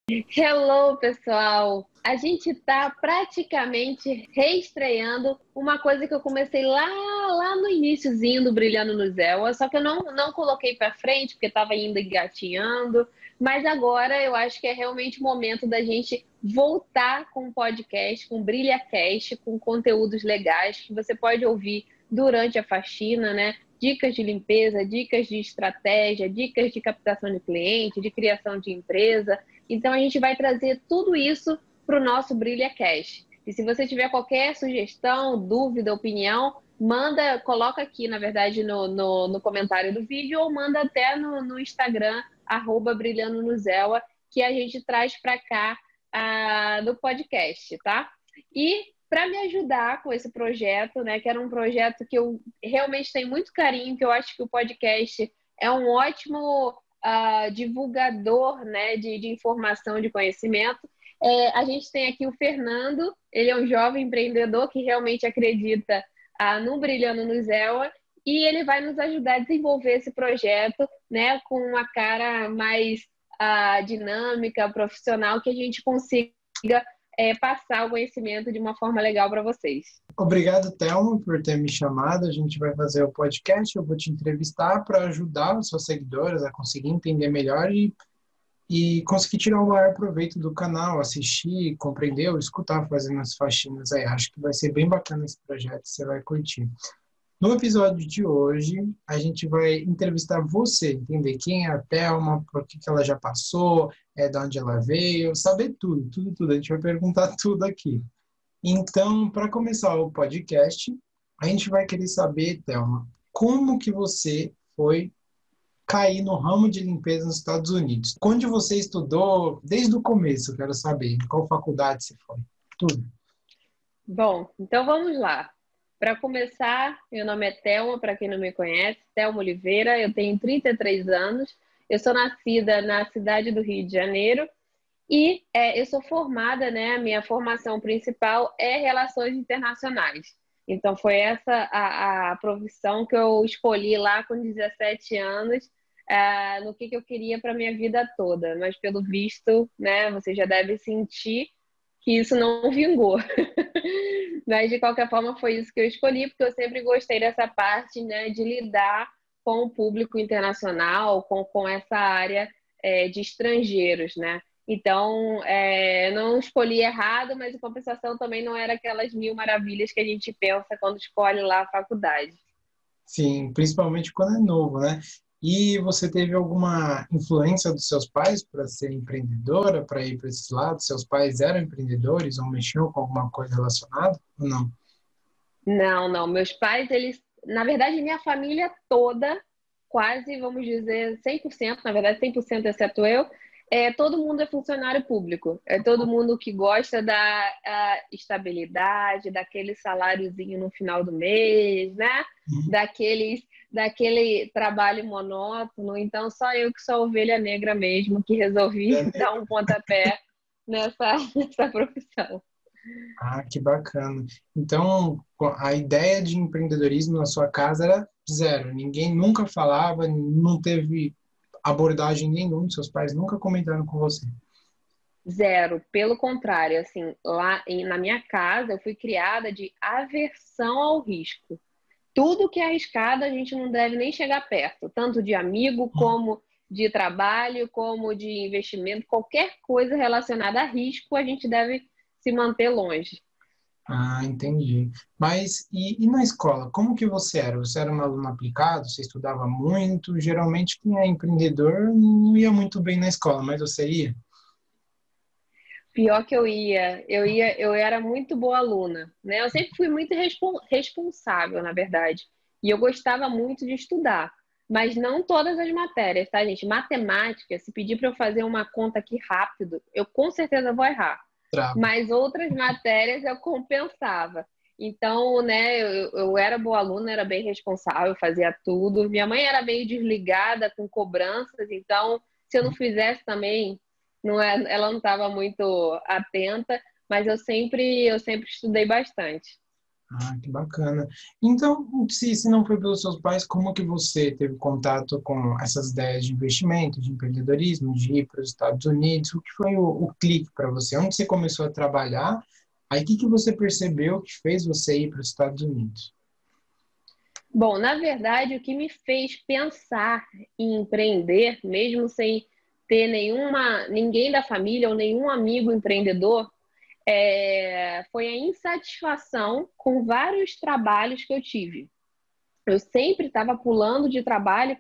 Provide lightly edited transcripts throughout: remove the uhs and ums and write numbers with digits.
Hello, pessoal! A gente está praticamente reestreando uma coisa que eu comecei lá no iniciozinho do Brilhando no Zéu, só que eu não coloquei para frente porque estava ainda engatinhando, mas agora eu acho que é realmente o momento da gente voltar com o podcast, com o BrilhaCast, com conteúdos legais que você pode ouvir durante a faxina, né? Dicas de limpeza, dicas de estratégia, dicas de captação de cliente, de criação de empresa. Então, a gente vai trazer tudo isso para o nosso BrilhaCast. E se você tiver qualquer sugestão, dúvida, opinião, manda, coloca aqui, na verdade, no comentário do vídeo ou manda até no Instagram, @brilhandonozella, que a gente traz para cá no podcast, tá? E para me ajudar com esse projeto, né, que era um projeto que eu realmente tenho muito carinho, que eu acho que o podcast é um ótimo divulgador, né, de informação, de conhecimento. A gente tem aqui o Fernando, ele é um jovem empreendedor que realmente acredita no Brilhando no Zéu, e ele vai nos ajudar a desenvolver esse projeto, né, com uma cara mais dinâmica, profissional, que a gente consiga passar o conhecimento de uma forma legal para vocês. Obrigado, Thelma, por ter me chamado. A gente vai fazer o podcast, eu vou te entrevistar para ajudar os seus seguidores a conseguir entender melhor e conseguir tirar o maior proveito do canal, assistir, compreender ou escutar fazendo as faxinas aí. Acho que vai ser bem bacana esse projeto, você vai curtir. No episódio de hoje, a gente vai entrevistar você, entender quem é a Thelma, por que ela já passou, de onde ela veio, saber tudo. A gente vai perguntar tudo aqui. Então, para começar o podcast, a gente vai querer saber, Thelma, como que você foi cair no ramo de limpeza nos Estados Unidos? Onde você estudou desde o começo, eu quero saber. Em qual faculdade você foi? Tudo. Bom, então vamos lá. Para começar, meu nome é Thelma, para quem não me conhece, Thelma Oliveira, eu tenho 33 anos, eu sou nascida na cidade do Rio de Janeiro e eu sou formada, né? A minha formação principal é Relações Internacionais. Então, foi essa a profissão que eu escolhi lá com 17 anos, no que eu queria para a minha vida toda. Mas, pelo visto, né, você já deve sentir que isso não vingou. Mas, de qualquer forma, foi isso que eu escolhi, porque eu sempre gostei dessa parte, né, de lidar com o público internacional, com essa área de estrangeiros, né? Então, não escolhi errado, mas, em compensação, também não era aquelas mil maravilhas que a gente pensa quando escolhe lá a faculdade. Sim, principalmente quando é novo, né? E você teve alguma influência dos seus pais para ser empreendedora, para ir para esses lados? Seus pais eram empreendedores ou mexiam com alguma coisa relacionada ou não? Não. Meus pais, eles... Na verdade, minha família toda, quase, vamos dizer, 100%, na verdade, 100% exceto eu, todo mundo é funcionário público. É todo mundo que gosta da estabilidade, daquele saláriozinho no final do mês, né? Uhum. Daquele trabalho monótono. Então, só eu que sou ovelha negra mesmo, que resolvi dar um pontapé nessa profissão. Ah, que bacana. Então, a ideia de empreendedorismo na sua casa era zero. Ninguém nunca falava, não teve abordagem nenhuma, seus pais nunca comentaram com você. Zero, pelo contrário, assim, na minha casa eu fui criada de aversão ao risco. Tudo que é arriscado a gente não deve nem chegar perto, tanto de amigo como de trabalho, como de investimento, qualquer coisa relacionada a risco a gente deve se manter longe. Ah, entendi. Mas e na escola, como que você era? Você era um aluno aplicado? Você estudava muito? Geralmente quem é empreendedor não ia muito bem na escola, mas você ia? Pior que eu era muito boa aluna, né? Eu sempre fui muito responsável, na verdade. E eu gostava muito de estudar, mas não todas as matérias, tá, gente? Matemática, se pedir para eu fazer uma conta aqui rápido, eu com certeza vou errar. Trava. Mas outras matérias eu compensava. Então, né, eu era boa aluna, era bem responsável, fazia tudo. Minha mãe era meio desligada com cobranças, então se eu não fizesse também ela não estava muito atenta, mas eu sempre estudei bastante. Ah, que bacana. Então, se não foi pelos seus pais, como que você teve contato com essas ideias de investimento, de empreendedorismo, de ir para os Estados Unidos? O que foi o clique para você? Onde você começou a trabalhar? Aí, o que que você percebeu que fez você ir para os Estados Unidos? Bom, na verdade, o que me fez pensar em empreender, mesmo sem ter ninguém da família ou nenhum amigo empreendedor, foi a insatisfação com vários trabalhos que eu tive. Eu sempre estava pulando de trabalho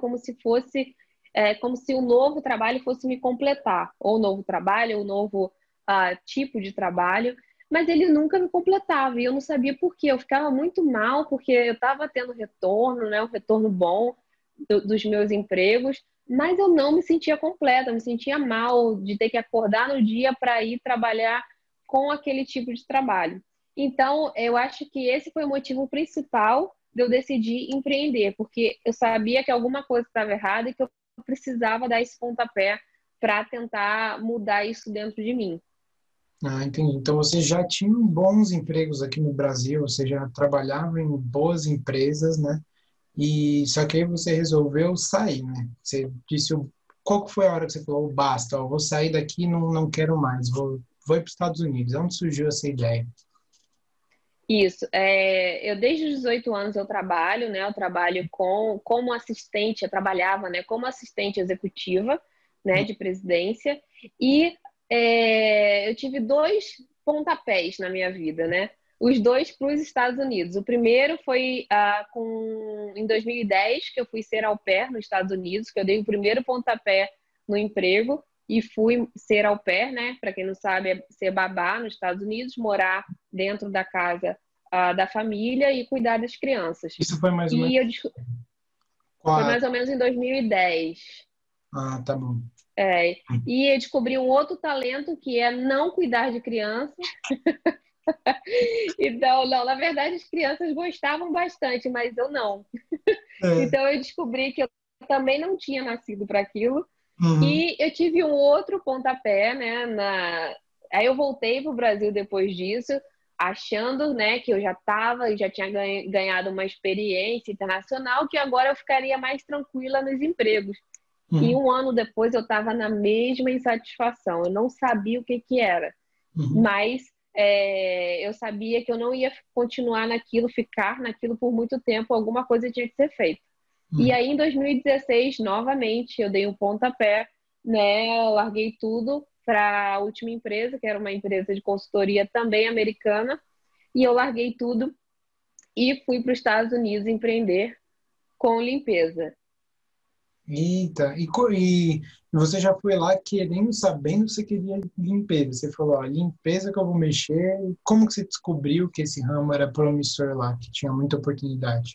como se um novo trabalho fosse me completar, ou um novo trabalho, ou um novo tipo de trabalho, mas ele nunca me completava e eu não sabia por quê. Eu ficava muito mal porque eu estava tendo retorno, né, um retorno bom dos meus empregos, mas eu não me sentia completa, eu me sentia mal de ter que acordar no dia para ir trabalhar com aquele tipo de trabalho. Então, eu acho que esse foi o motivo principal de eu decidir empreender, porque eu sabia que alguma coisa estava errada e que eu precisava dar esse pontapé para tentar mudar isso dentro de mim. Ah, entendi. Então, você já tinha bons empregos aqui no Brasil, você já trabalhava em boas empresas, né? E só que aí você resolveu sair, né? Você disse, qual que foi a hora que você falou, basta, ó, vou sair daqui, não quero mais, vou ir para os Estados Unidos. Onde surgiu essa ideia? Isso. Eu desde os 18 anos eu trabalho, né? Eu trabalho como assistente, eu trabalhava, né? Como assistente executiva, né? De presidência e eu tive dois pontapés na minha vida, né? Os dois para os Estados Unidos. O primeiro foi em 2010 que eu fui ser au pair nos Estados Unidos, que eu dei o primeiro pontapé no emprego e fui ser au pair, né? Para quem não sabe, é ser babá nos Estados Unidos, morar dentro da casa da família e cuidar das crianças. Isso foi mais ou menos E foi qual? mais ou menos em 2010. Ah, tá bom. E eu descobri um outro talento que é não cuidar de criança. Então, não, na verdade, as crianças gostavam bastante, mas eu não. É. Então, eu descobri que eu também não tinha nascido para aquilo. Uhum. E eu tive um outro pontapé, né? Aí eu voltei para o Brasil depois disso, achando, né, que eu já tinha ganhado uma experiência internacional, que agora eu ficaria mais tranquila nos empregos. E Uhum. um ano depois eu estava na mesma insatisfação. Eu não sabia o que que era, Uhum. mas eu sabia que eu não ia continuar naquilo, ficar naquilo por muito tempo. Alguma coisa tinha que ser feita. E Uhum. aí, em 2016, novamente, eu dei um pontapé, né? Eu larguei tudo para a última empresa, que era uma empresa de consultoria também americana, e eu larguei tudo e fui para os Estados Unidos empreender com limpeza. Eita, e você já foi lá querendo, sabendo que você queria limpeza. Você falou, ó, limpeza que eu vou mexer. Como que você descobriu que esse ramo era promissor lá, que tinha muita oportunidade?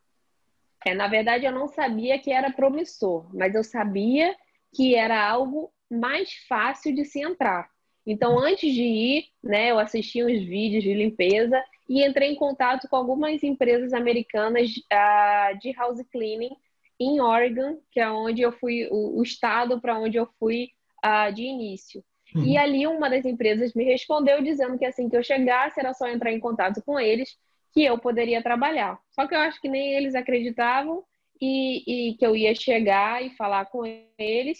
Na verdade, eu não sabia que era promissor, mas eu sabia que era algo mais fácil de se entrar. Então, antes de ir, né, eu assisti uns vídeos de limpeza e entrei em contato com algumas empresas americanas de house cleaning em Oregon, que é onde eu fui, o estado para onde eu fui de início. E Uhum. ali uma das empresas me respondeu dizendo que assim que eu chegasse era só entrar em contato com eles que eu poderia trabalhar. Só que eu acho que nem eles acreditavam e que eu ia chegar e falar com eles,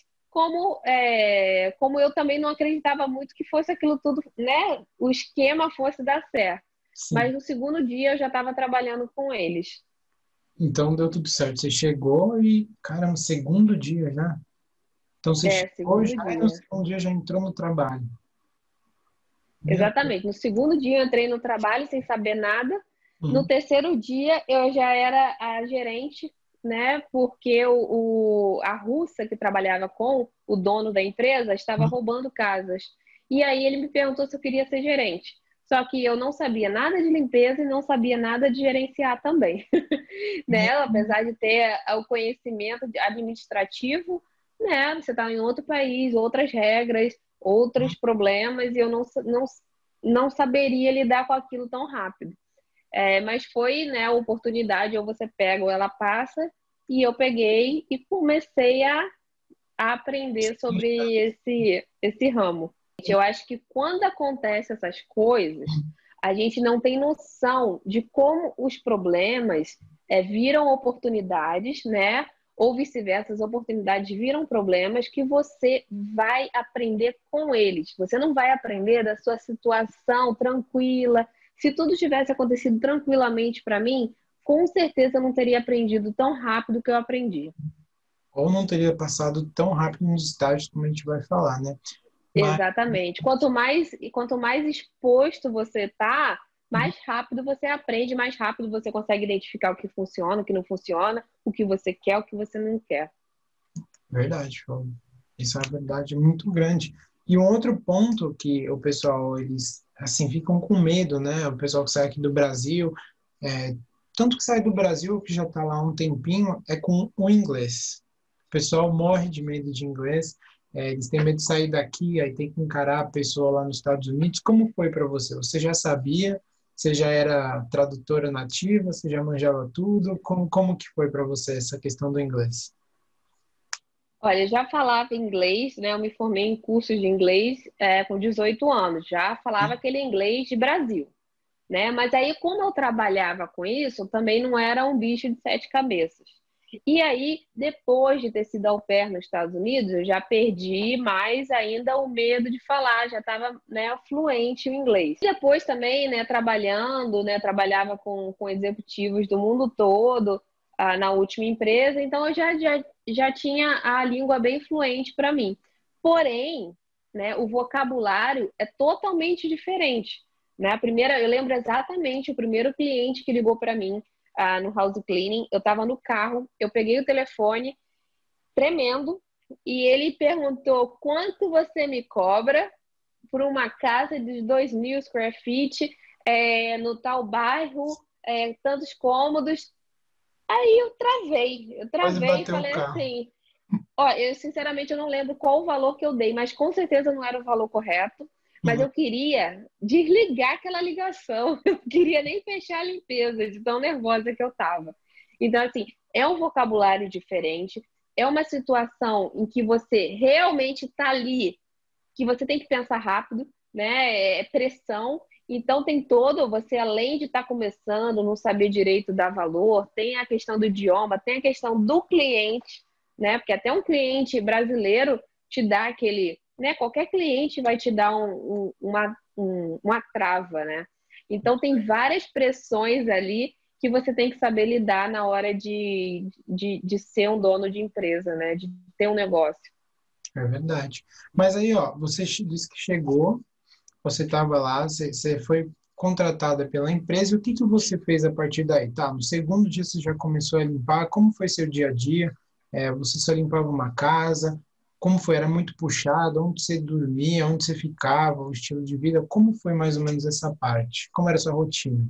como eu também não acreditava muito que fosse aquilo tudo, né? O esquema fosse dar certo. Sim. Mas no segundo dia eu já estava trabalhando com eles. Então deu tudo certo. Você chegou e, cara, no segundo dia já. Então você chegou Segundo já e no dia. segundo dia já entrou no trabalho. Meu Deus. Exatamente. No segundo dia eu entrei no trabalho sem saber nada. No Uhum. terceiro dia eu já era a gerente, né? Porque a russa que trabalhava com o dono da empresa estava Uhum. roubando casas. E aí ele me perguntou se eu queria ser gerente. Só que eu não sabia nada de limpeza e não sabia nada de gerenciar também, né? Apesar de ter o conhecimento administrativo, né? Você está em outro país, outras regras, outros problemas e eu não saberia lidar com aquilo tão rápido. Mas foi, né, a oportunidade, ou você pega ou ela passa, e eu peguei e comecei a aprender sobre esse ramo. Eu acho que quando acontecem essas coisas, a gente não tem noção de como os problemas viram oportunidades, né? Ou vice-versa, as oportunidades viram problemas que você vai aprender com eles. Você não vai aprender da sua situação tranquila. Se tudo tivesse acontecido tranquilamente para mim, com certeza eu não teria aprendido tão rápido que eu aprendi. Ou não teria passado tão rápido nos estágios como a gente vai falar, né? Mas, Exatamente. Quanto mais exposto você tá, mais rápido você aprende, mais rápido você consegue identificar o que funciona, o que não funciona, o que você quer, o que você não quer. verdade, Paulo. Isso é uma verdade muito grande. E um outro ponto que o pessoal, eles, assim, ficam com medo, né? O pessoal que sai aqui do Brasil, é, tanto que sai do Brasil, que já está lá há um tempinho, é com o inglês. O pessoal morre de medo de inglês, eles têm medo de sair daqui, aí tem que encarar a pessoa lá nos Estados Unidos. Como foi para você? Você já sabia? Você já era tradutora nativa? Você já manjava tudo? Como que foi para você essa questão do inglês? Olha, eu já falava inglês, né? Eu me formei em cursos de inglês com 18 anos. Já falava aquele inglês de Brasil, né? Mas aí, como eu trabalhava com isso, eu também não era um bicho de sete cabeças. E aí, depois de ter sido au pair nos Estados Unidos, eu já perdi mais ainda o medo de falar, já estava, né, fluente em inglês. E depois também, né, trabalhando, né, trabalhava com executivos do mundo todo, na última empresa, então eu já tinha a língua bem fluente para mim. Porém, né, o vocabulário é totalmente diferente. Né? Eu lembro exatamente o primeiro cliente que ligou para mim no house cleaning. Eu estava no carro, eu peguei o telefone, tremendo, e ele perguntou quanto você me cobra por uma casa de 2.000 square feet no tal bairro, tantos cômodos. Aí eu Quase travei e bateu o falei carro. assim, ó, eu sinceramente eu não lembro qual o valor que eu dei, mas com certeza não era o valor correto. Mas Uhum. eu queria desligar aquela ligação. Eu não queria nem fechar a limpeza, de tão nervosa que eu estava. Então, assim, é um vocabulário diferente, é uma situação em que você realmente está ali, que você tem que pensar rápido, né? É pressão. Então tem todo, você além de estar começando, não saber direito dar valor, tem a questão do idioma, tem a questão do cliente, né? Porque até um cliente brasileiro te dá aquele, né? Qualquer cliente vai te dar uma trava, né? Então tem várias pressões ali que você tem que saber lidar na hora de ser um dono de empresa, né? De ter um negócio. É verdade. Mas aí, ó, você disse que chegou, você estava lá, você foi contratada pela empresa, e o que que você fez a partir daí? Tá, no segundo dia você já começou a limpar, como foi seu dia a dia? Você só limpava uma casa? Como foi? Era muito puxado? Onde você dormia? Onde você ficava? O estilo de vida? Como foi mais ou menos essa parte? Como era a sua rotina?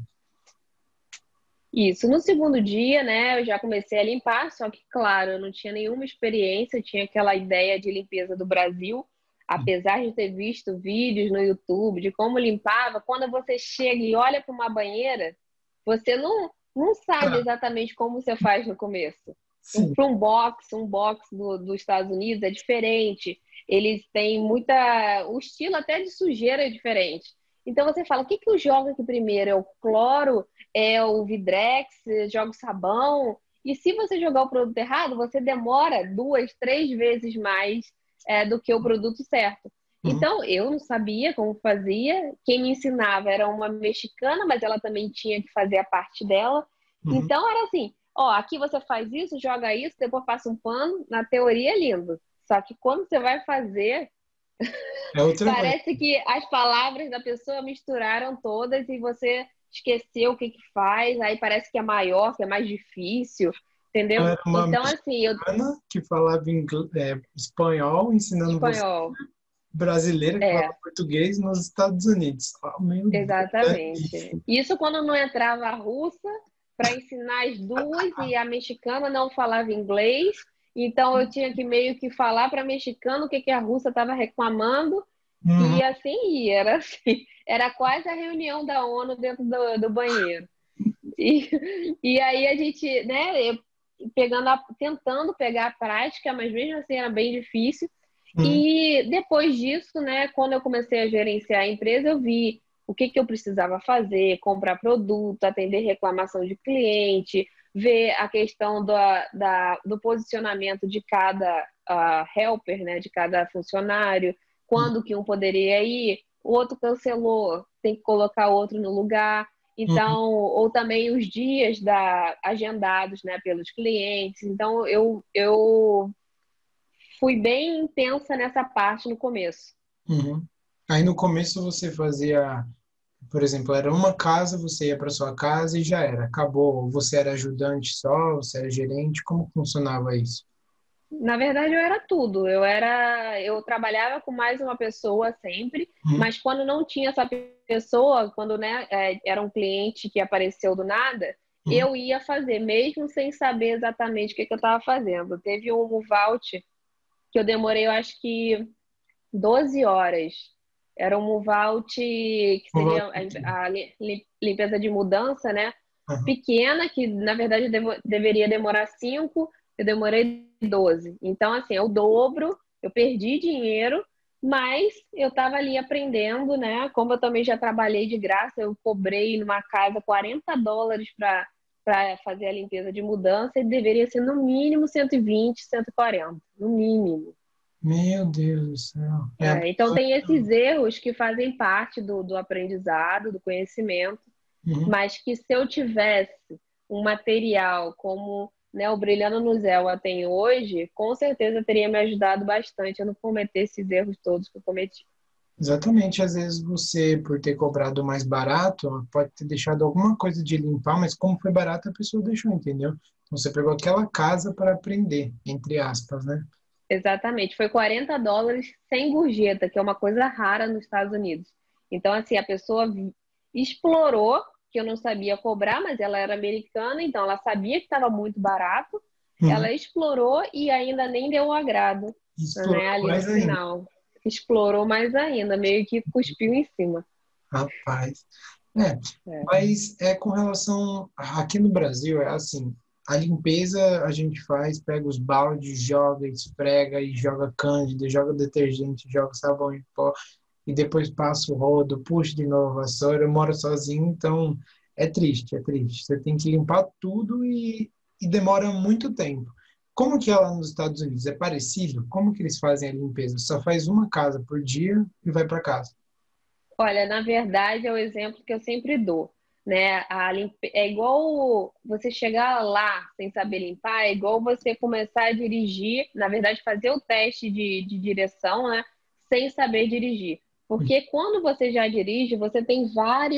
Isso. No segundo dia, né, eu já comecei a limpar, só que, claro, eu não tinha nenhuma experiência, eu tinha aquela ideia de limpeza do Brasil, apesar de ter visto vídeos no YouTube de como limpava, quando você chega e olha para uma banheira, você não sabe Ah, exatamente como você faz no começo. sim. Para um box dos Estados Unidos é diferente, eles têm muita. O estilo até de sujeira é diferente. Então você fala, o que que eu jogo aqui primeiro? É o cloro? É o Vidrex, joga o sabão. E se você jogar o produto errado, você demora 2, 3 vezes mais do que o produto certo. Uhum, Então, eu não sabia como fazia. Quem me ensinava era uma mexicana, mas ela também tinha que fazer a parte dela. uhum. Então, era assim: ó, aqui você faz isso, joga isso, depois passa um pano. Na teoria é lindo. Só que quando você vai fazer, É outra coisa. parece que as palavras da pessoa misturaram todas e você esqueceu o que que faz, aí parece que é maior, que é mais difícil, entendeu? Era uma Então, assim, eu mexicana que falava espanhol, ensinando você espanhol, brasileira que fala é, português nos Estados Unidos. Oh, meu Deus, é exatamente. isso. Isso quando não entrava a russa para ensinar as duas e a mexicana não falava inglês, então eu tinha que meio que falar para a mexicana o que que a russa estava reclamando. Uhum. E assim ia, era assim, era quase a reunião da ONU dentro do banheiro. E aí a gente, né, eu tentando pegar a prática, mas mesmo assim era bem difícil. Uhum. E depois disso, né, quando eu comecei a gerenciar a empresa, eu vi o que que eu precisava fazer, comprar produto, atender reclamação de cliente, ver a questão do posicionamento de cada helper, né, de cada funcionário, quando que um poderia ir, o outro cancelou, tem que colocar outro no lugar. Uhum. Então, ou também os dias agendados, né, pelos clientes. Então, eu fui bem intensa nessa parte no começo. Uhum. Aí no começo você fazia, por exemplo, era uma casa, você ia para sua casa e já era, acabou. Você era ajudante só, você era gerente, como funcionava isso? Na verdade, eu era tudo. Eu trabalhava com mais uma pessoa sempre, Uhum. mas quando não tinha essa pessoa, quando, né, era um cliente que apareceu do nada, Uhum. eu ia fazer, mesmo sem saber exatamente o que que eu estava fazendo. Teve um move-out que eu demorei, eu acho que 12 horas. Era um move-out que Uhum. seria a limpeza de mudança, né? Uhum. Pequena, que na verdade deveria demorar 5, eu demorei 12. Então, assim, é o dobro, eu perdi dinheiro, mas eu estava ali aprendendo, né? Como eu também já trabalhei de graça, eu cobrei numa casa US$ 40 para fazer a limpeza de mudança e deveria ser no mínimo 120, 140, no mínimo. Meu Deus do céu. É a Então, pessoa. tem esses erros que fazem parte do aprendizado, do conhecimento, Uhum. mas que se eu tivesse um material como, né, o Brilhando no Zéu tem hoje, com certeza teria me ajudado bastante a não cometer esses erros todos que eu cometi. Exatamente, às vezes você, por ter cobrado mais barato, pode ter deixado alguma coisa de limpar, mas como foi barato, a pessoa deixou, entendeu? Então você pegou aquela casa para aprender, entre aspas, né? Exatamente, foi US$ 40 sem gorjeta, que é uma coisa rara nos Estados Unidos. Então, assim, a pessoa explorou, que eu não sabia cobrar, mas ela era americana, então ela sabia que estava muito barato, Uhum. ela explorou e ainda nem deu o agrado, né, Explorou ali no mais ainda, final. Explorou mais ainda, meio que cuspiu em cima. rapaz. É, É. mas é com relação aqui no Brasil é assim, a limpeza a gente faz, pega os baldes, joga, esfrega e joga cândida, joga detergente, joga sabão em pó e depois passa o rodo, puxa de novo a vassoura. Eu moro sozinho, então é triste, é triste. Você tem que limpar tudo e demora muito tempo. Como que é lá nos Estados Unidos? É parecido? Como que eles fazem a limpeza? Só faz uma casa por dia e vai para casa. Olha, na verdade é o exemplo que eu sempre dou, né? É igual você chegar lá sem saber limpar, é igual você começar a dirigir, na verdade fazer o teste de direção, né? Sem saber dirigir. Porque quando você já dirige, você tem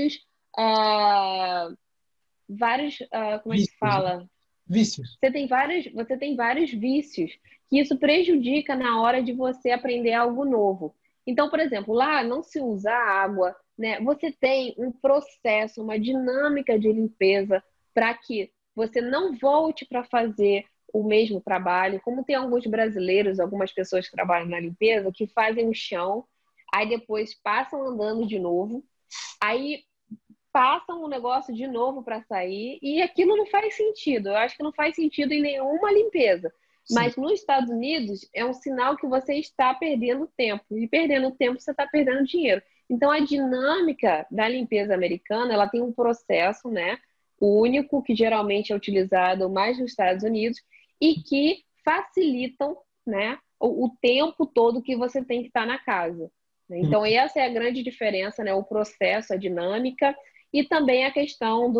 ah, como é que Vícios, né? fala? Vícios. Você tem vários vícios que isso prejudica na hora de você aprender algo novo. Então, por exemplo, lá não se usa água, né? Você tem um processo, uma dinâmica de limpeza para que você não volte para fazer o mesmo trabalho, como tem alguns brasileiros, algumas pessoas que trabalham na limpeza, que fazem o chão, aí depois passam andando de novo, aí passam o negócio de novo para sair e aquilo não faz sentido. Eu acho que não faz sentido em nenhuma limpeza. Sim. Mas nos Estados Unidos é um sinal que você está perdendo tempo. E perdendo tempo, você está perdendo dinheiro. Então a dinâmica da limpeza americana, ela tem um processo, né, único, que geralmente é utilizado mais nos Estados Unidos e que facilitam, né, o tempo todo que você tem que estar na casa. Então essa é a grande diferença, né, o processo, a dinâmica e também a questão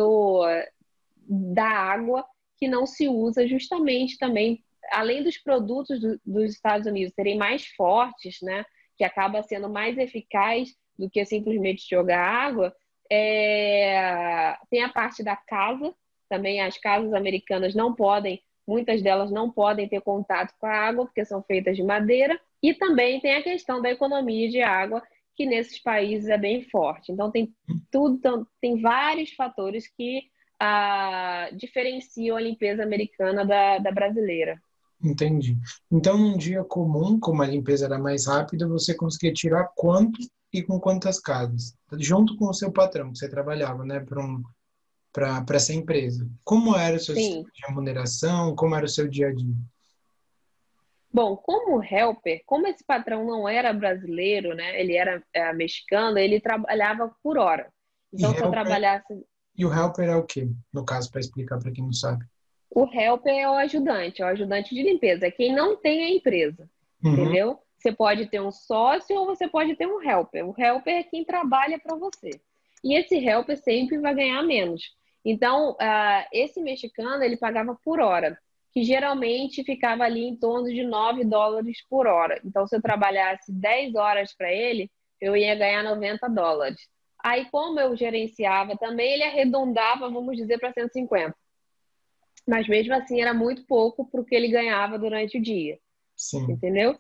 da água que não se usa justamente também, além dos produtos dos Estados Unidos serem mais fortes, né, que acaba sendo mais eficaz do que simplesmente jogar água, tem a parte da casa, também as casas americanas não podem, muitas delas não podem ter contato com a água, porque são feitas de madeira, e também tem a questão da economia de água, que nesses países é bem forte. Então tem vários fatores que diferenciam a limpeza americana da brasileira. Entendi. Então, num dia comum, como a limpeza era mais rápida, você conseguia tirar quanto e com quantas casas, junto com o seu patrão, que você trabalhava, né, para essa empresa. Como era o seu sistema Sim. de remuneração? Como era o seu dia a dia? Bom, como helper, como esse patrão não era brasileiro, né? Ele era mexicano, ele trabalhava por hora. E Então, se eu helper, trabalhasse, e o helper é o quê? No caso, para explicar para quem não sabe. o helper é o ajudante de limpeza, é quem não tem a empresa, Uhum, entendeu? Você pode ter um sócio ou você pode ter um helper. O helper é quem trabalha para você. E esse helper sempre vai ganhar menos. Então, esse mexicano, ele pagava por hora, que geralmente ficava ali em torno de $9 por hora. Então, se eu trabalhasse 10 horas para ele, eu ia ganhar $90. Aí, como eu gerenciava também, ele arredondava, vamos dizer, para 150. Mas mesmo assim era muito pouco para o que ele ganhava durante o dia, sim. entendeu?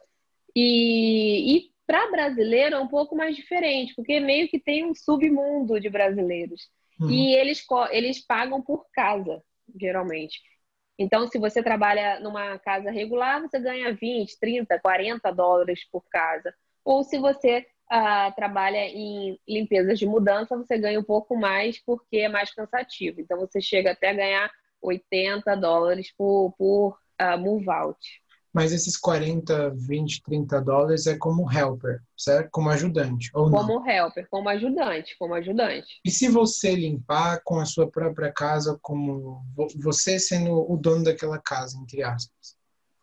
E para brasileiro é um pouco mais diferente, porque meio que tem um submundo de brasileiros. Uhum. E eles pagam por casa, geralmente. Então, se você trabalha numa casa regular, você ganha 20, 30, $40 por casa. Ou se você trabalha em limpezas de mudança, você ganha um pouco mais porque é mais cansativo. Então, você chega até a ganhar $80 por move out. Mas esses 40, 20, $30 é como helper, certo? Como ajudante, ou não? Como helper, como ajudante, como ajudante. E se você limpar com a sua própria casa, como você sendo o dono daquela casa, entre aspas?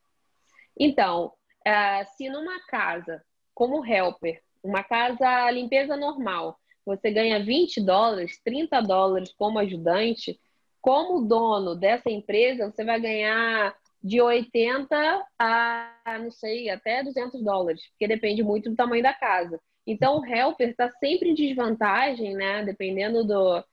Então, se numa casa, como helper, uma casa limpeza normal, você ganha $20, $30 como ajudante, como dono dessa empresa, você vai ganhar de 80 a, não sei, até $200, porque depende muito do tamanho da casa. Então, o helper está sempre em desvantagem, né? Dependendo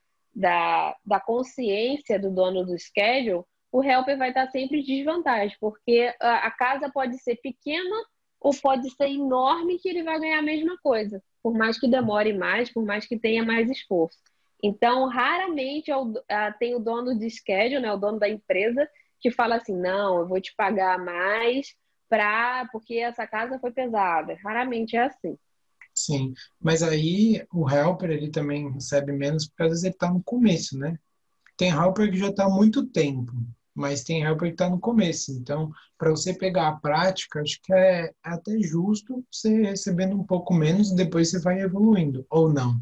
da consciência do dono do schedule, o helper vai estar sempre em desvantagem, porque a casa pode ser pequena ou pode ser enorme que ele vai ganhar a mesma coisa, por mais que demore mais, por mais que tenha mais esforço. Então, raramente tem o dono de schedule, né, o dono da empresa, que fala assim, não, eu vou te pagar mais porque essa casa foi pesada. Raramente é assim. Sim, mas aí o helper ele também recebe menos porque às vezes ele está no começo, né? Tem helper que já está há muito tempo, mas tem helper que está no começo. Então, para você pegar a prática, acho que é até justo você recebendo um pouco menos, depois você vai evoluindo, ou não.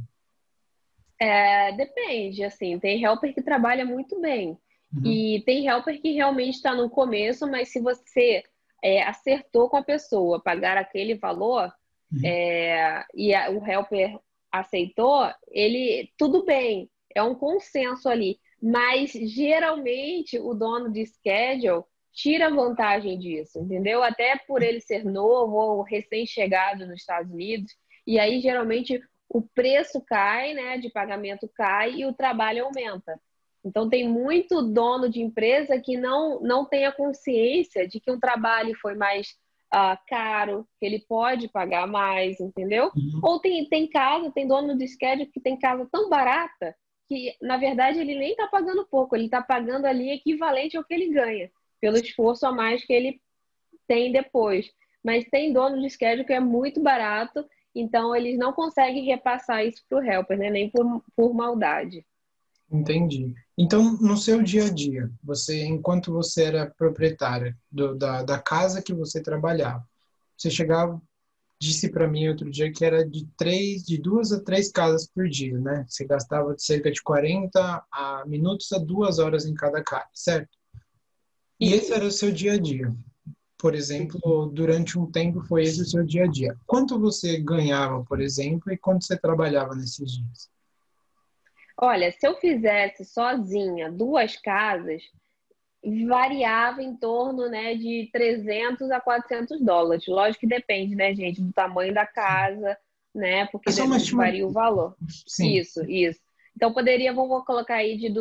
Depende, assim, tem helper que trabalha muito bem Uhum, e tem helper que realmente está no começo, mas se você acertou com a pessoa pagar aquele valor uhum, o helper aceitou, ele tudo bem, é um consenso ali, mas geralmente o dono de schedule tira vantagem disso, entendeu? Até por ele ser novo ou recém-chegado nos Estados Unidos, e aí geralmente o preço cai, né, de pagamento cai e o trabalho aumenta. Então, tem muito dono de empresa que não tem a consciência de que um trabalho foi mais caro, que ele pode pagar mais, entendeu? uhum. Ou tem dono de schedule que tem casa tão barata que, na verdade, ele nem está pagando pouco, ele está pagando ali equivalente ao que ele ganha, pelo esforço a mais que ele tem depois. Mas tem dono de schedule que é muito barato, então eles não conseguem repassar isso para o helper, né? Nem por maldade. Entendi. Então, no seu dia a dia, enquanto você era proprietária da casa que você trabalhava, você chegava, disse para mim outro dia que era de 2 a 3 casas por dia, né? Você gastava de cerca de 40 minutos a 2 horas em cada casa, certo? E esse era o Isso. seu dia a dia. Por exemplo, durante um tempo foi esse o seu dia a dia. Quanto você ganhava, por exemplo, e quanto você trabalhava nesses dias? Olha, se eu fizesse sozinha duas casas, variava em torno, né, de $300 a $400. Lógico que depende, né, gente, do tamanho da casa, né, É porque só uma estimativa. varia o valor. Sim, Isso. Então, vamos colocar aí de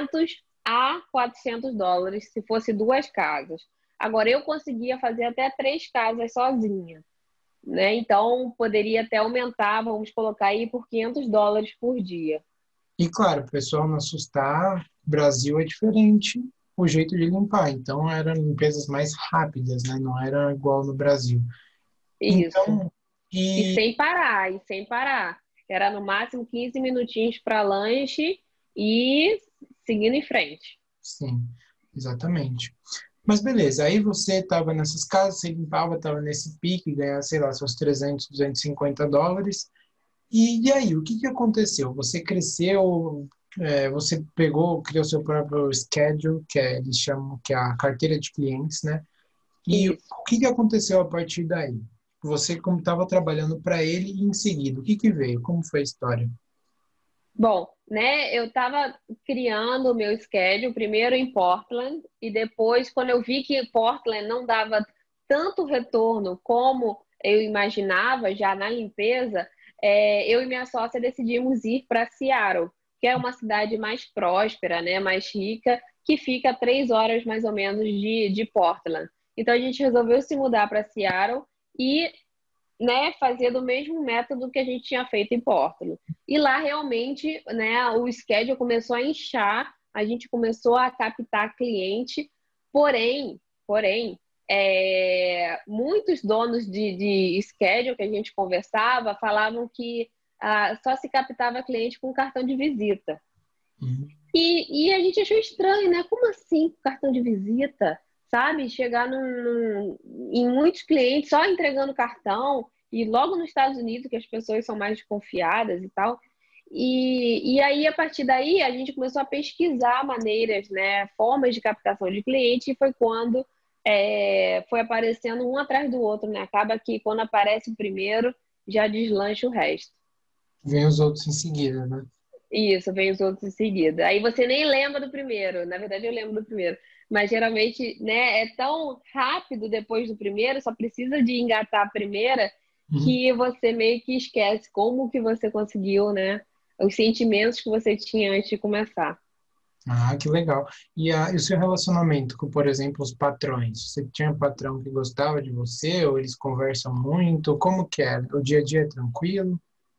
$200 a $400 se fosse duas casas. Agora, eu conseguia fazer até três casas sozinha, né? Então, poderia até aumentar, vamos colocar aí por $500 por dia. e claro, o pessoal não assustar, Brasil é diferente o jeito de limpar. Então eram limpezas mais rápidas, né? Não era igual no Brasil. Isso. Então, E e sem parar, e sem parar. Era no máximo 15 minutinhos para lanche e seguindo em frente. sim, exatamente. Mas beleza, aí você estava nessas casas, você limpava, estava nesse pique, ganhava, sei lá, seus 300, US$ 250. E aí, o que que aconteceu? Você cresceu, você pegou, criou seu próprio schedule, eles chamam, que é a carteira de clientes, né? E o Isso. que que aconteceu a partir daí? Você, como estava trabalhando para ele, e em seguida, o que que veio? Como foi a história? Bom, né, eu estava criando o meu schedule, primeiro em Portland, e depois, quando eu vi que Portland não dava tanto retorno como eu imaginava já na limpeza, eu e minha sócia decidimos ir para Seattle, que é uma cidade mais próspera, né, mais rica, que fica a 3 horas mais ou menos de Portland. Então a gente resolveu se mudar para Seattle e, né, fazer do mesmo método que a gente tinha feito em Portland. E lá realmente, né, o schedule começou a inchar, a gente começou a captar cliente, porém, muitos donos de schedule que a gente conversava falavam que só se captava cliente com cartão de visita. Uhum. E a gente achou estranho, né? Como assim cartão de visita? Sabe? Chegar em muitos clientes só entregando cartão, e logo nos Estados Unidos, que as pessoas são mais desconfiadas e tal. E aí, a partir daí, a gente começou a pesquisar maneiras, né? Formas de captação de cliente, e foi quando foi aparecendo um atrás do outro, né? Acaba que quando aparece o primeiro, já deslancha o resto. Vem os outros em seguida, né? Isso, vem os outros em seguida. Aí você nem lembra do primeiro. Na verdade, eu lembro do primeiro. Mas geralmente, né, é tão rápido depois do primeiro, só precisa de engatar a primeira, Uhum. que você meio que esquece como que você conseguiu, né? Os sentimentos que você tinha antes de começar. Ah, que legal. E o seu relacionamento com, por exemplo, os patrões? Você tinha um patrão que gostava de você, ou eles conversam muito? Como que é? O dia a dia é tranquilo?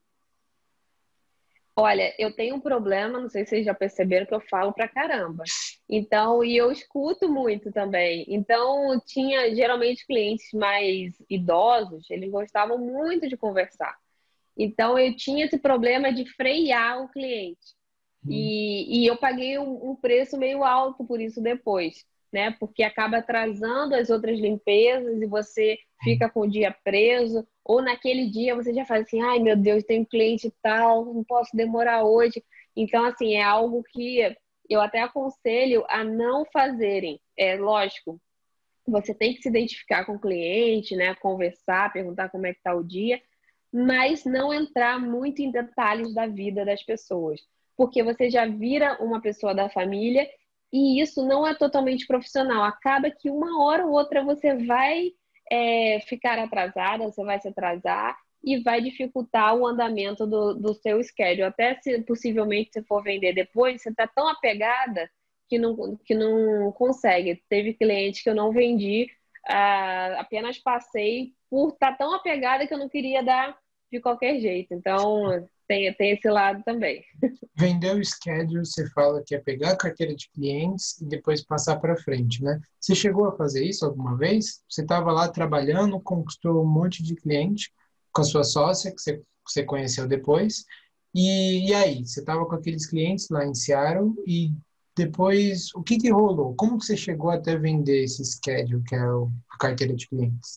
Olha, eu tenho um problema, não sei se vocês já perceberam que eu falo pra caramba. Então, e eu escuto muito também. Então, tinha geralmente clientes mais idosos, eles gostavam muito de conversar. Então, eu tinha esse problema de frear o cliente. Hum. E eu paguei um preço meio alto por isso depois, né? Porque acaba atrasando as outras limpezas e você fica com o dia preso. Ou naquele dia você já faz assim: ai meu Deus, tem um cliente tal, não posso demorar hoje. Então, assim, é algo que eu até aconselho a não fazerem. É lógico, você tem que se identificar com o cliente, né? Conversar, perguntar como é que está o dia, mas não entrar muito em detalhes da vida das pessoas, porque você já vira uma pessoa da família e isso não é totalmente profissional. Acaba que uma hora ou outra você vai ficar atrasada, você vai se atrasar e vai dificultar o andamento do seu schedule. Até se possivelmente você for vender depois, você está tão apegada que não consegue. Teve cliente que eu não vendi, apenas passei por estar tão apegada que eu não queria dar de qualquer jeito. Então, tem esse lado também. Vender o schedule, você fala que é pegar a carteira de clientes e depois passar para frente, né? Você chegou a fazer isso alguma vez? Você estava lá trabalhando, conquistou um monte de cliente com a sua sócia, que você conheceu depois, e aí? Você estava com aqueles clientes lá em Seattle e depois, o que que rolou? Como que você chegou até vender esse schedule, que é a carteira de clientes?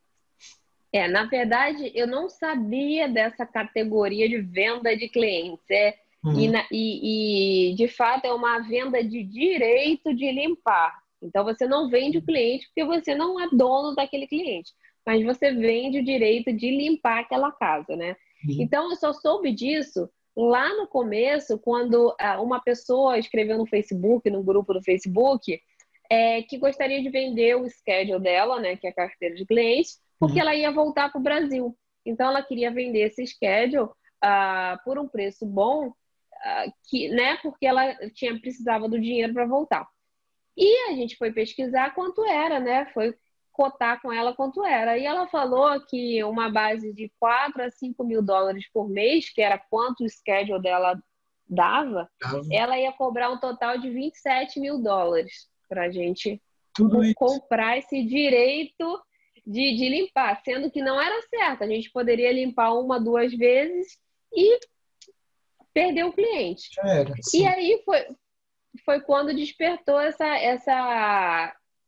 Na verdade, eu não sabia dessa categoria de venda de clientes. Uhum. De fato, é uma venda de direito de limpar. Então, você não vende o cliente porque você não é dono daquele cliente, mas você vende o direito de limpar aquela casa, né? Uhum. Então, eu só soube disso lá no começo, quando uma pessoa escreveu no Facebook, no grupo do Facebook, que gostaria de vender o schedule dela, né, que é a carteira de clientes, porque Uhum. ela ia voltar para o Brasil. Então, ela queria vender esse schedule por um preço bom, né, porque ela precisava do dinheiro para voltar. E a gente foi pesquisar quanto era, né? Foi cotar com ela quanto era. E ela falou que uma base de 4 a 5 mil dólares por mês, que era quanto o schedule dela dava, Tava ela ia cobrar um total de 27 mil dólares para a gente tudo isso. comprar esse direito de limpar, sendo que não era certo. A gente poderia limpar uma, duas vezes e perder o cliente. Já era, E sim. aí foi quando despertou essa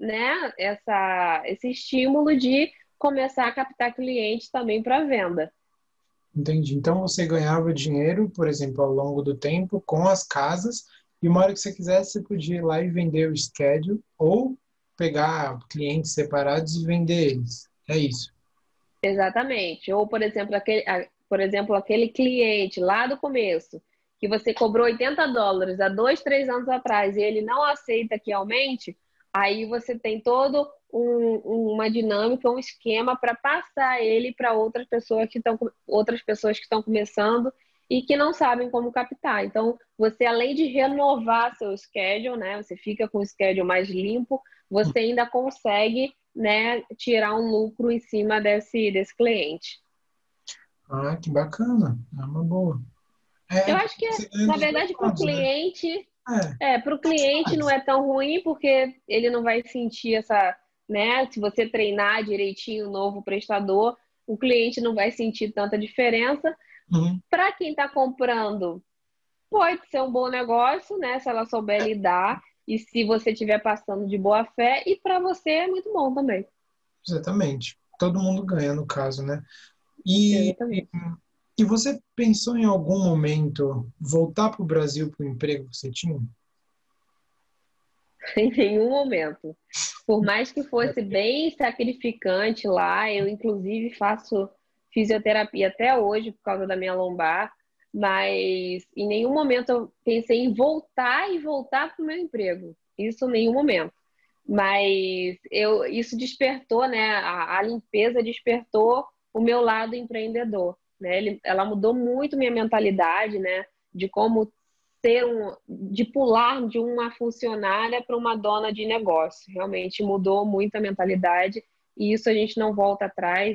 né, esse estímulo de começar a captar clientes também para venda. Entendi. Então você ganhava dinheiro, por exemplo, ao longo do tempo com as casas, e uma hora que você quisesse, você podia ir lá e vender o schedule ou pegar clientes separados e vender eles. É isso. Exatamente. Ou, por exemplo, aquele cliente lá do começo, que você cobrou US$ 80 há 2, 3 anos atrás e ele não aceita que aumente, aí você tem todo uma dinâmica, um esquema para passar ele para outras pessoas que estão começando e que não sabem como captar. Então, você além de renovar seu schedule, né, você fica com o schedule mais limpo, você ainda consegue, né, tirar um lucro em cima desse cliente. Ah, que bacana. É uma boa. Eu É, acho que, você ganha na dos dois verdade, lados, né? para o cliente não Faz. é tão ruim, porque ele não vai sentir essa, né? Se você treinar direitinho o novo prestador, o cliente não vai sentir tanta diferença. Uhum. Para quem está comprando, pode ser um bom negócio, né? Se ela souber lidar e se você estiver passando de boa fé, e para você é muito bom também. Exatamente. Todo mundo ganha no caso, né? E, Exatamente. e você pensou em algum momento voltar para o Brasil para o emprego que você tinha? Em nenhum momento. Por mais que fosse bem sacrificante lá, eu inclusive faço fisioterapia até hoje por causa da minha lombar, mas em nenhum momento eu pensei em voltar e voltar para o meu emprego. Isso em nenhum momento. Mas isso despertou, né? A limpeza despertou o meu lado empreendedor, né? Ela mudou muito minha mentalidade, né? De como de pular de uma funcionária para uma dona de negócio. Realmente mudou muito a mentalidade e isso a gente não volta atrás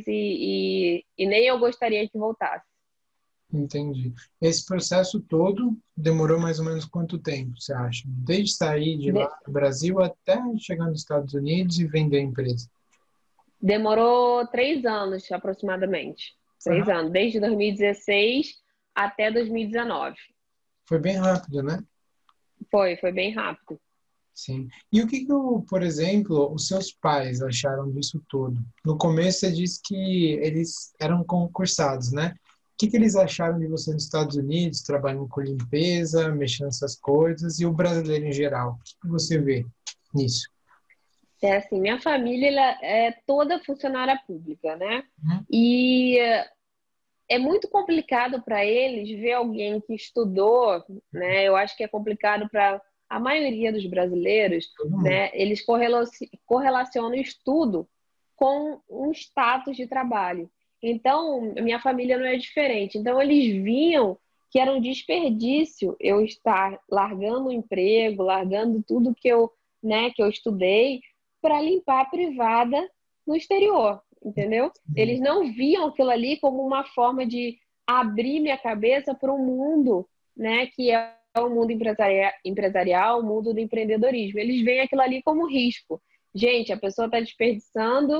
e nem eu gostaria que voltasse. Entendi. Esse processo todo demorou mais ou menos quanto tempo, você acha? Desde sair de lá De- do Brasil até chegar nos Estados Unidos e vender a empresa? Demorou 3 anos aproximadamente. Foi, 3 anos, desde 2016 até 2019. foi bem rápido, né? Foi bem rápido. Sim. E o que que, por exemplo, os seus pais acharam disso tudo? No começo você disse que eles eram concursados, né? O que que eles acharam de você nos Estados Unidos, trabalhando com limpeza, mexendo nessas coisas, e o brasileiro em geral? O que que você vê nisso? É assim, minha família ela é toda funcionária pública, né? Uhum. E é muito complicado para eles ver alguém que estudou, né? Eu acho que é complicado para a maioria dos brasileiros, Todo mundo. né? Eles correlacionam o estudo com um status de trabalho. Então, minha família não é diferente. Então, eles viam que era um desperdício eu estar largando o emprego, largando tudo que eu estudei para limpar a privada no exterior, entendeu? Eles não viam aquilo ali como uma forma de abrir minha cabeça para um mundo, né, que é o mundo empresarial, o mundo do empreendedorismo. Eles veem aquilo ali como risco. Gente, a pessoa está desperdiçando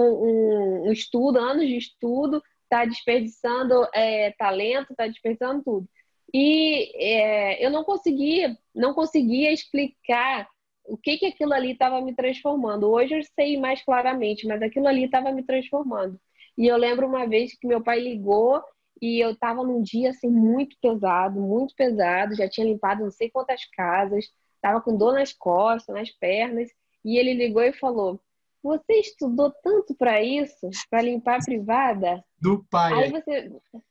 um estudo, anos de estudo, está desperdiçando talento, está desperdiçando tudo. E eu não conseguia explicar o que que aquilo ali estava me transformando. Hoje eu sei mais claramente, mas aquilo ali estava me transformando. E eu lembro uma vez que meu pai ligou e eu estava num dia assim muito pesado, já tinha limpado não sei quantas casas, estava com dor nas costas, nas pernas, e ele ligou e falou: "Você estudou tanto para isso, para limpar a privada?" Do pai Aí aí. você,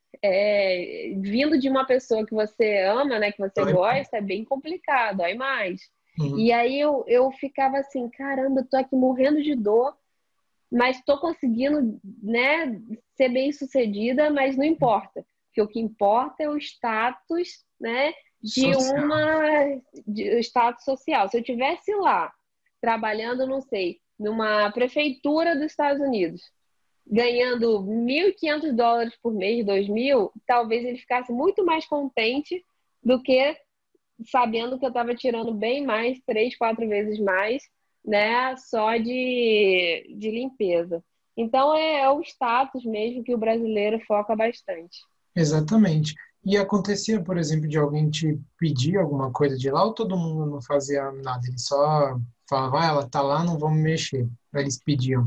vindo de uma pessoa que você ama, né, que você Dói mais. gosta, é bem complicado, aí mais. Uhum. E aí eu ficava assim, caramba, eu tô aqui morrendo de dor, mas estou conseguindo, né, ser bem sucedida, mas não importa, porque o que importa é o status, né, Social. de status social. Se eu tivesse lá trabalhando, não sei, numa prefeitura dos Estados Unidos, ganhando US$ 1.500 por mês, 2.000, talvez ele ficasse muito mais contente do que sabendo que eu estava tirando bem mais, 3, 4 vezes mais, né, só de limpeza. Então é o status mesmo que o brasileiro foca bastante. Exatamente. E acontecia, por exemplo, de alguém te pedir alguma coisa de lá ou todo mundo não fazia nada? Eles só falavam, ah, ela tá lá, não vamos mexer. Aí eles pediam.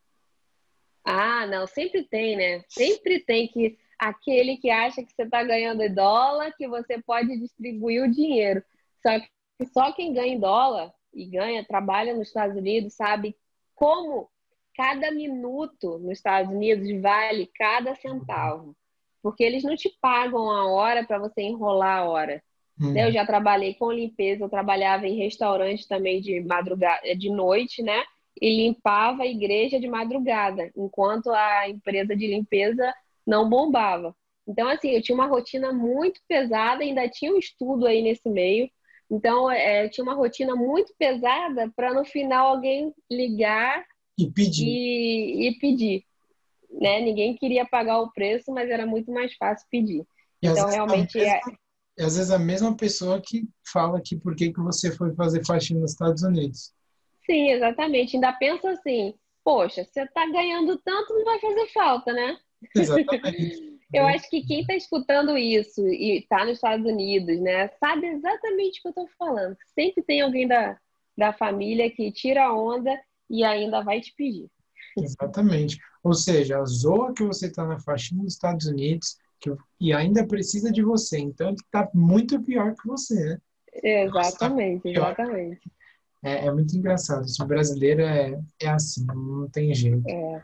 Ah, não, sempre tem, né? Sempre tem que aquele que acha que você está ganhando em dólar, que você pode distribuir o dinheiro. Só que só quem ganha em dólar e ganha, trabalha nos Estados Unidos, sabe como cada minuto nos Estados Unidos vale cada centavo. Porque eles não te pagam a hora para você enrolar a hora. Né? Eu Hum, já trabalhei com limpeza, eu trabalhava em restaurante também de madrugada, de noite, né? E limpava a igreja de madrugada, enquanto a empresa de limpeza não bombava. Então, assim, eu tinha uma rotina muito pesada, ainda tinha um estudo aí nesse meio. Então, eu tinha uma rotina muito pesada para no final alguém ligar e pedir. e pedir, né? Ninguém queria pagar o preço, mas era muito mais fácil pedir. E às Então, vezes realmente, às vezes a mesma pessoa que fala que por que que você foi fazer faxina nos Estados Unidos. sim, exatamente. Ainda pensa assim, poxa, você está ganhando tanto, não vai fazer falta, né? Exatamente. Eu Bem, acho que quem está escutando isso e está nos Estados Unidos, né, sabe exatamente o que eu estou falando. Sempre tem alguém da família que tira a onda e ainda vai te pedir. exatamente. Ou seja, a zoa que você está na faxina dos Estados Unidos e ainda precisa de você. Então ele está muito pior que você, né? Nossa, tá Exatamente, pior. exatamente. É muito engraçado. Isso, o brasileiro é assim, não tem jeito. É.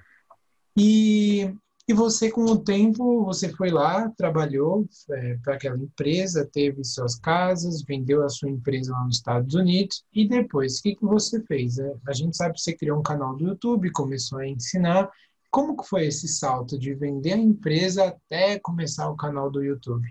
E, e você, com o tempo, você foi lá, trabalhou para aquela empresa, teve suas casas, vendeu a sua empresa lá nos Estados Unidos, e depois, o que que você fez? A gente sabe que você criou um canal do YouTube, começou a ensinar. Como que foi esse salto de vender a empresa até começar o canal do YouTube?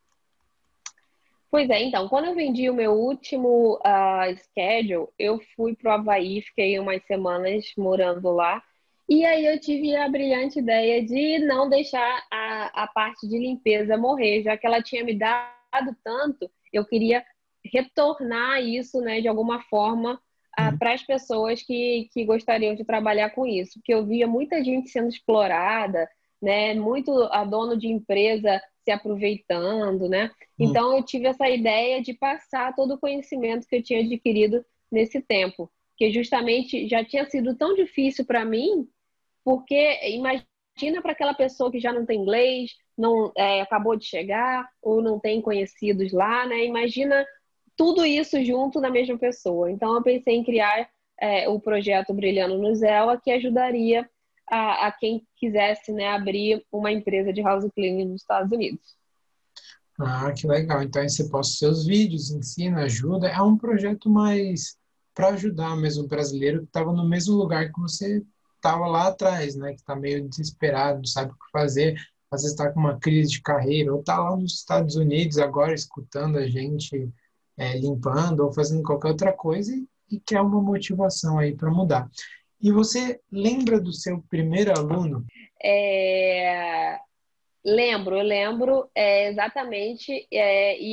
Pois é, então, quando eu vendi o meu último schedule, eu fui para o Havaí, fiquei umas semanas morando lá. E aí eu tive a brilhante ideia de não deixar a parte de limpeza morrer, já que ela tinha me dado tanto, eu queria retornar isso, né, de alguma forma, Hum, para as pessoas que gostariam de trabalhar com isso. Porque eu via muita gente sendo explorada, né, muito a dono de empresa se aproveitando, né? hum, Então, eu tive essa ideia de passar todo o conhecimento que eu tinha adquirido nesse tempo, que justamente já tinha sido tão difícil para mim, porque imagina para aquela pessoa que já não tem inglês, não acabou de chegar ou não tem conhecidos lá, né? Imagina tudo isso junto na mesma pessoa. Então, eu pensei em criar o projeto Brilhando no Zella, que ajudaria a quem quisesse, né, abrir uma empresa de house cleaning nos Estados Unidos. Ah, que legal. Então aí você posta seus vídeos, ensina, ajuda. É um projeto mais para ajudar mesmo o brasileiro que estava no mesmo lugar que você estava lá atrás, né? Que está meio desesperado, não sabe o que fazer. Às vezes está com uma crise de carreira, ou está lá nos Estados Unidos agora escutando a gente limpando ou fazendo qualquer outra coisa e quer uma motivação aí para mudar. E você lembra do seu primeiro aluno? É, eu lembro exatamente, e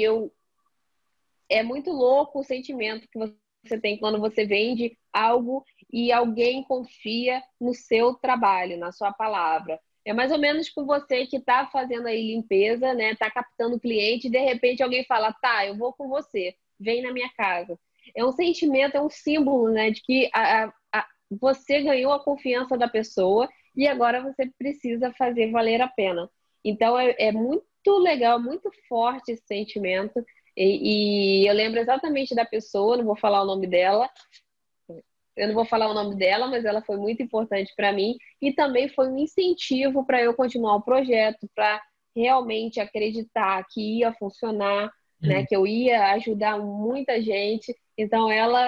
é muito louco o sentimento que você tem quando você vende algo e alguém confia no seu trabalho, na sua palavra. É mais ou menos com você que está fazendo aí limpeza, né? Está captando cliente e de repente alguém fala, tá, eu vou com você, vem na minha casa. É um sentimento, é um símbolo, né, de que você ganhou a confiança da pessoa e agora você precisa fazer valer a pena. Então é muito legal, muito forte esse sentimento. E eu lembro exatamente da pessoa, não vou falar o nome dela, eu não vou falar o nome dela, mas ela foi muito importante para mim e também foi um incentivo para eu continuar o projeto, para realmente acreditar que ia funcionar, né, Hum, que eu ia ajudar muita gente. Então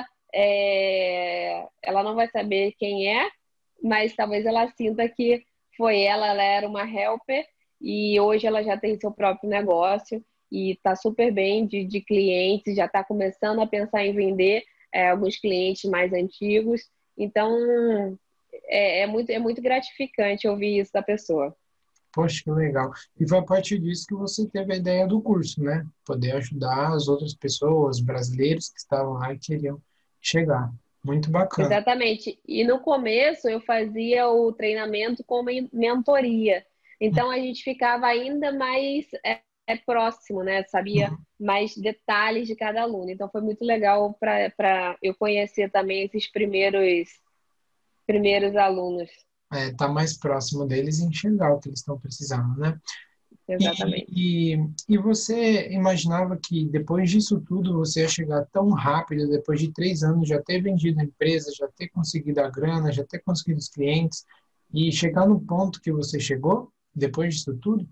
ela não vai saber quem é, mas talvez ela sinta que foi ela era uma helper e hoje ela já tem seu próprio negócio e está super bem de clientes, já está começando a pensar em vender alguns clientes mais antigos. Então, é muito gratificante ouvir isso da pessoa. Poxa, que legal. E foi a partir disso que você teve a ideia do curso, né? Poder ajudar as outras pessoas, brasileiros que estavam lá e queriam chegar. Muito bacana. Exatamente. E no começo eu fazia o treinamento como mentoria. Então a gente ficava ainda mais próximo, né? Sabia Uhum. mais detalhes de cada aluno. Então foi muito legal para eu conhecer também esses primeiros alunos. Tá mais próximo deles e enxergar o que eles estão precisando, né? Exatamente. E você imaginava que depois disso tudo você ia chegar tão rápido, depois de 3 anos, já ter vendido a empresa, já ter conseguido a grana, já ter conseguido os clientes e chegar no ponto que você chegou depois disso tudo?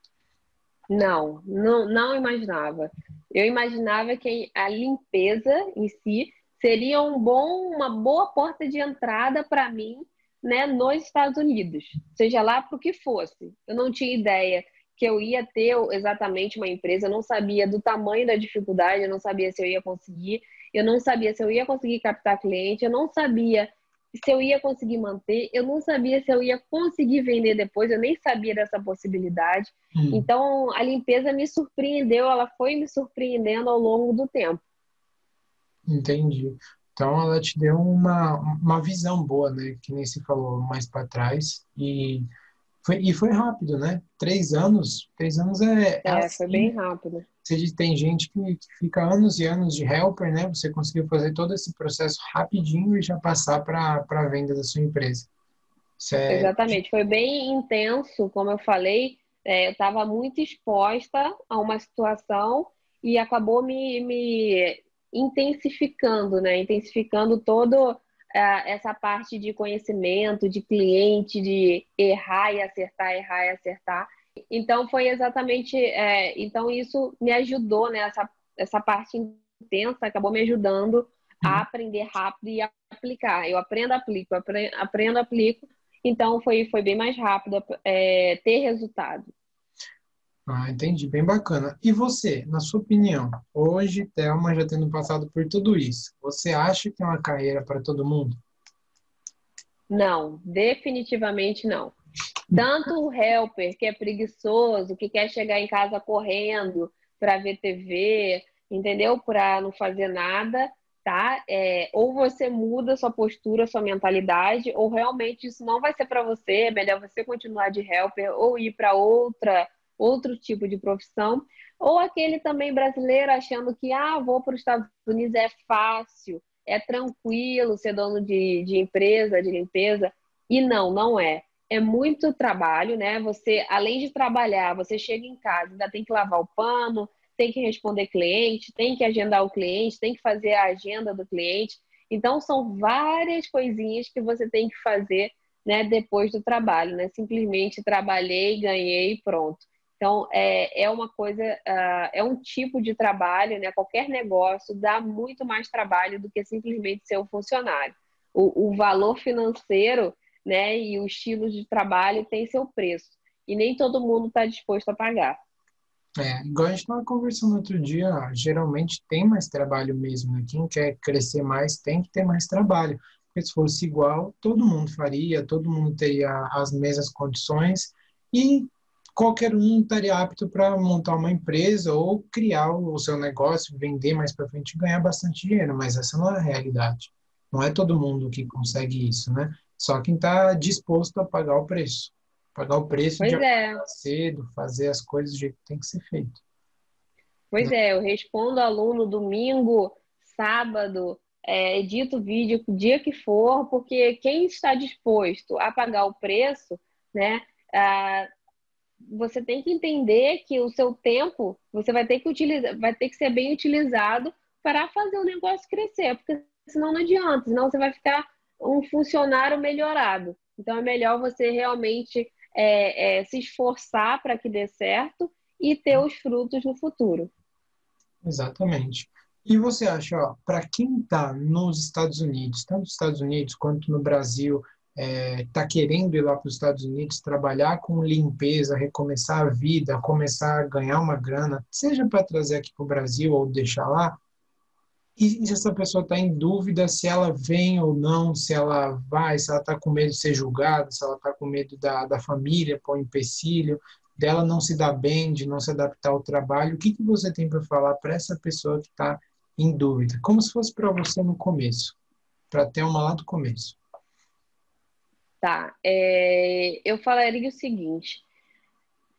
Não imaginava. Eu imaginava que a limpeza em si seria uma boa porta de entrada para mim, né, nos Estados Unidos, seja lá para o que fosse. Eu não tinha ideia que eu ia ter exatamente uma empresa, eu não sabia do tamanho da dificuldade, eu não sabia se eu ia conseguir, eu não sabia se eu ia conseguir captar cliente, eu não sabia se eu ia conseguir manter, eu não sabia se eu ia conseguir vender depois, eu nem sabia dessa possibilidade. Hum, Então, a limpeza me surpreendeu, ela foi me surpreendendo ao longo do tempo. entendi. Então ela te deu uma visão boa, né? Que nem se falou mais para trás. E foi rápido, né? 3 anos. 3 anos é Foi bem assim. rápido. Tem gente que fica anos e anos de helper, né? Você conseguiu fazer todo esse processo rapidinho e já passar para a venda da sua empresa. Isso é, Exatamente, foi bem intenso, como eu falei, eu estava muito exposta a uma situação e acabou me intensificando, né? Intensificando todo essa parte de conhecimento, de cliente, de errar e acertar. Então foi exatamente, então isso me ajudou, né? Essa parte intensa acabou me ajudando a aprender rápido e a aplicar. Eu aprendo, aplico, aprendo, aplico. Então foi bem mais rápido ter resultado. entendi, bem bacana. E você, na sua opinião, hoje, Thelma, já tendo passado por tudo isso, você acha que é uma carreira para todo mundo? Não, definitivamente não. Tanto o helper, que é preguiçoso, que quer chegar em casa correndo para ver TV, entendeu? Para não fazer nada, tá? Ou você muda sua postura, sua mentalidade, ou realmente isso não vai ser para você. É melhor você continuar de helper ou ir para outro tipo de profissão. Ou aquele também brasileiro achando que, vou para os Estados Unidos, é fácil, é tranquilo ser dono de empresa, de limpeza. E não é. É muito trabalho, né? Você, além de trabalhar, você chega em casa, ainda tem que lavar o pano, tem que responder cliente, tem que agendar o cliente, tem que fazer a agenda do cliente. Então, são várias coisinhas que você tem que fazer, né, depois do trabalho, né? Simplesmente trabalhei, ganhei e pronto. Então, é uma coisa, é um tipo de trabalho, né? Qualquer negócio dá muito mais trabalho do que simplesmente ser um funcionário. O valor financeiro, né, e o estilo de trabalho tem seu preço. E nem todo mundo está disposto a pagar. Igual a gente estava conversando outro dia, geralmente tem mais trabalho mesmo, né? Quem quer crescer mais tem que ter mais trabalho. Porque se fosse igual, todo mundo faria, todo mundo teria as mesmas condições e qualquer um estaria apto para montar uma empresa ou criar o seu negócio, vender mais para frente e ganhar bastante dinheiro. Mas essa não é a realidade. Não é todo mundo que consegue isso, né? Só quem está disposto a pagar o preço. Pagar o preço de Pois é, acordar cedo, fazer as coisas do jeito que tem que ser feito, pois né? é, eu respondo aluno domingo, sábado, edito vídeo o dia que for, porque quem está disposto a pagar o preço, né, ah, você tem que entender que o seu tempo você vai ter que utilizar, vai ter que ser bem utilizado para fazer o negócio crescer, porque senão não adianta, senão você vai ficar um funcionário melhorado. Então é melhor você realmente se esforçar para que dê certo e ter os frutos no futuro. Exatamente. E você acha, ó, para quem está nos Estados Unidos, tanto nos Estados Unidos quanto no Brasil, está querendo ir lá para os Estados Unidos, trabalhar com limpeza, recomeçar a vida, começar a ganhar uma grana, seja para trazer aqui para o Brasil ou deixar lá, e se essa pessoa está em dúvida se ela vem ou não, se ela vai, se ela está com medo de ser julgada, se ela está com medo da família, por um empecilho, dela não se dar bem, de não se adaptar ao trabalho, o que que você tem para falar para essa pessoa que está em dúvida? Como se fosse para você no começo, para ter uma lá do começo. Tá, eu falaria o seguinte: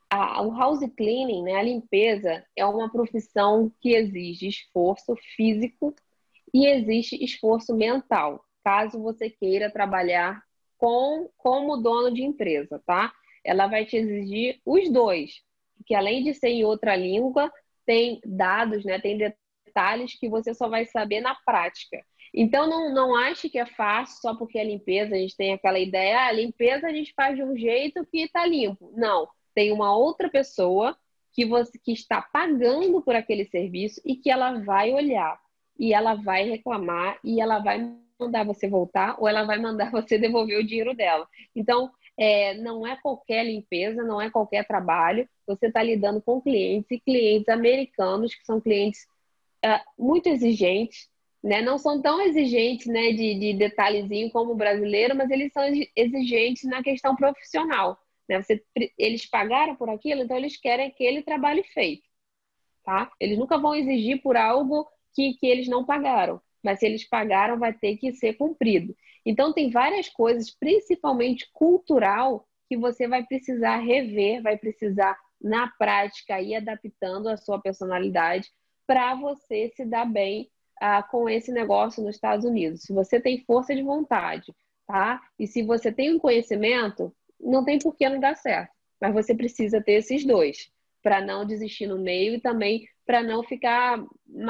o house cleaning, né, a limpeza, é uma profissão que exige esforço físico e existe esforço mental, caso você queira trabalhar como dono de empresa, tá? Ela vai te exigir os dois, porque além de ser em outra língua, tem dados, né, tem detalhes que você só vai saber na prática. Então, não ache que é fácil só porque é limpeza, a gente tem aquela ideia, limpeza a gente faz de um jeito que está limpo. Não, tem uma outra pessoa que está pagando por aquele serviço e que ela vai olhar, e ela vai reclamar, e ela vai mandar você voltar, ou ela vai mandar você devolver o dinheiro dela. Então, não é qualquer limpeza, não é qualquer trabalho, você está lidando com clientes, e clientes americanos, que são clientes muito exigentes, né? Não são tão exigentes, né, de detalhezinho como o brasileiro, mas eles são exigentes na questão profissional, né? Eles pagaram por aquilo, então eles querem aquele trabalho feito, tá? Eles nunca vão exigir por algo que eles não pagaram, mas se eles pagaram, vai ter que ser cumprido. Então, tem várias coisas, principalmente cultural, que você vai precisar rever, vai precisar, na prática, ir adaptando a sua personalidade para você se dar bem com esse negócio nos Estados Unidos. Se você tem força de vontade, tá? E se você tem um conhecimento, não tem por que não dar certo. Mas você precisa ter esses dois, para não desistir no meio e também para não ficar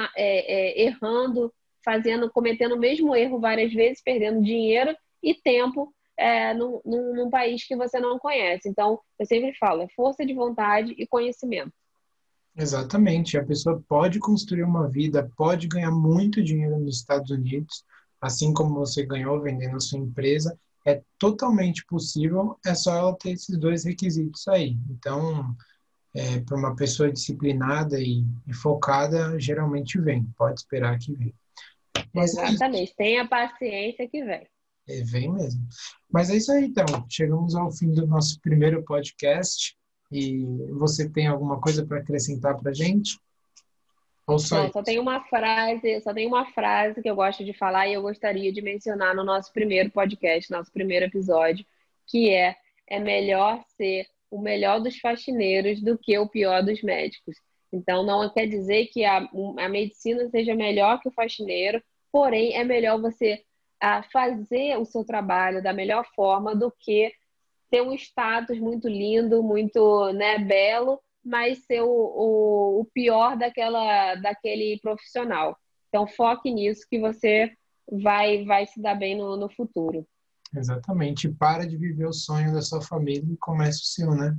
errando, cometendo o mesmo erro várias vezes, perdendo dinheiro e tempo num país que você não conhece. Então, eu sempre falo, é força de vontade e conhecimento. Exatamente. A pessoa pode construir uma vida, pode ganhar muito dinheiro nos Estados Unidos, assim como você ganhou vendendo a sua empresa. É totalmente possível, é só ela ter esses dois requisitos aí. Então, para uma pessoa disciplinada e focada, geralmente vem. Pode esperar que vem. Mas é isso. Exatamente. Tenha paciência que vem. Vem mesmo. Mas é isso aí, então. Chegamos ao fim do nosso primeiro podcast. E você tem alguma coisa para acrescentar para a gente? Ou só Não, isso? só tem uma frase que eu gosto de falar e eu gostaria de mencionar no nosso primeiro podcast, nosso primeiro episódio, que é melhor ser o melhor dos faxineiros do que o pior dos médicos. Então, não quer dizer que a medicina seja melhor que o faxineiro, porém, é melhor você fazer o seu trabalho da melhor forma do que ter um status muito lindo, muito, né, belo, mas ser o pior daquele profissional. Então, foque nisso que você vai se dar bem no futuro. Exatamente. Para de viver o sonho da sua família e comece o seu, né?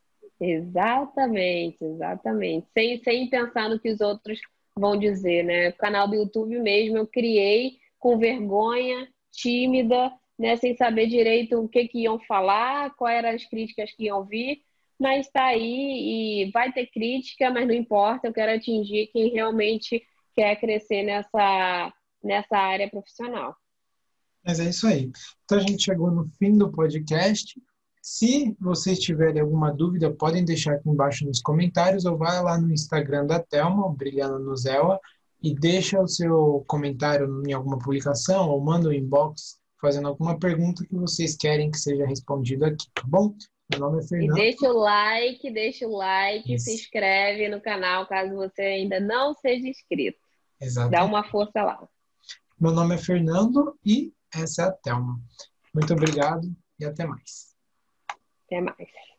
Exatamente, exatamente. Sem pensar no que os outros vão dizer, né? O canal do YouTube mesmo eu criei com vergonha, tímida, né? Sem saber direito o que iam falar, quais eram as críticas que iam vir, mas está aí e vai ter crítica, mas não importa, eu quero atingir quem realmente quer crescer nessa área profissional. Mas é isso aí. Então a gente chegou no fim do podcast. Se vocês tiverem alguma dúvida, podem deixar aqui embaixo nos comentários ou vai lá no Instagram da Thelma, Brilhando no Zella, e deixa o seu comentário em alguma publicação ou manda um inbox fazendo alguma pergunta que vocês querem que seja respondida aqui, tá bom? Meu nome é E Fernando. deixa o like, se Isso. inscreve no canal caso você ainda não seja inscrito. Dá Exato. uma força lá. Meu nome é Fernando e essa é a Thelma. Muito obrigado e até mais. Até mais.